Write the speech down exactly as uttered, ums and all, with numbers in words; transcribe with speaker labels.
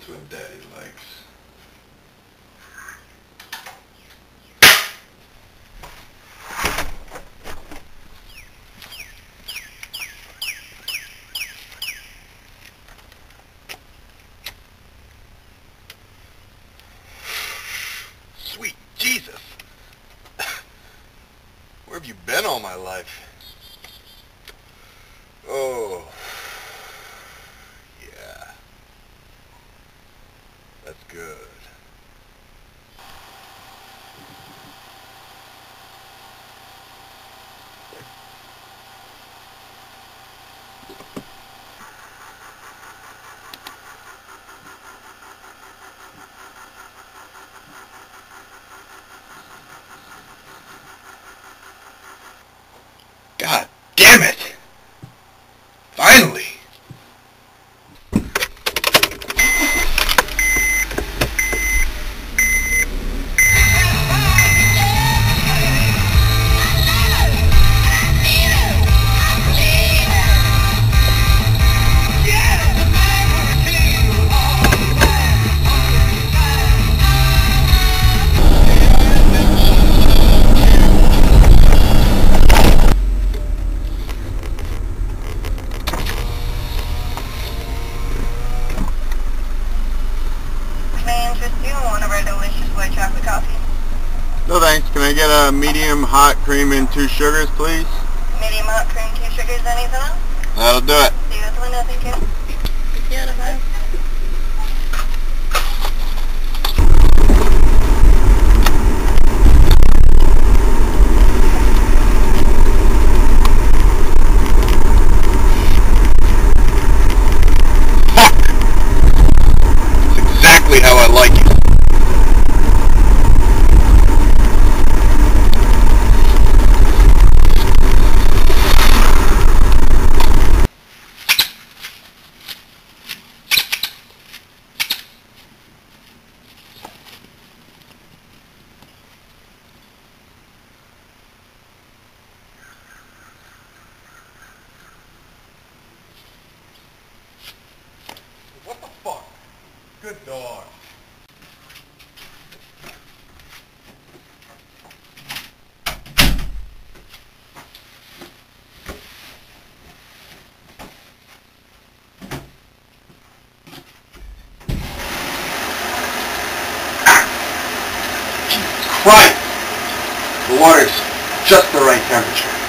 Speaker 1: That's what Daddy likes. Sweet Jesus! Where have you been all my life? Oh, yeah. That's good. God damn it! Finally! No thanks. Can I get a medium hot cream and two sugars, please?
Speaker 2: Medium hot cream, two sugars, anything else?
Speaker 1: That'll do it.
Speaker 2: See you at the window, thank you. See you at the window.
Speaker 1: How I like it. What the fuck? Good dog. Christ! The water's just the right temperature.